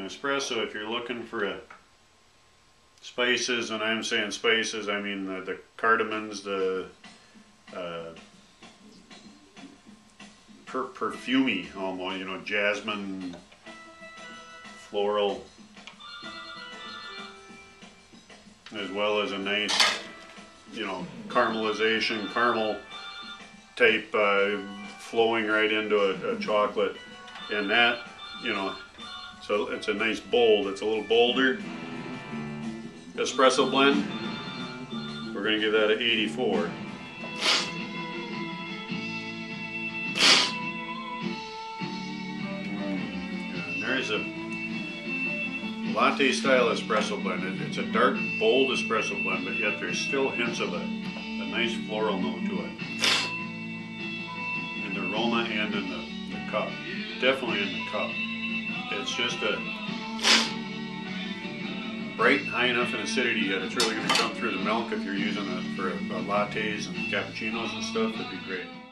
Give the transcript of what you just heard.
espresso, if you're looking for spices, and I'm saying spices, I mean the cardamoms, the perfumey almost, you know, jasmine, floral, as well as a nice, you know, caramelization, caramel type flowing right into a chocolate, and that, you know, so it's a nice bold, it's a little bolder espresso blend. We're going to give that an 84. And there's a latte style espresso blend. It's a dark, bold espresso blend, but yet there's still hints of a nice floral note to it. In the aroma and in the cup. Definitely in the cup. It's just a bright, high enough in acidity yet it's really going to come through the milk if you're using it for lattes and cappuccinos and stuff. That'd be great.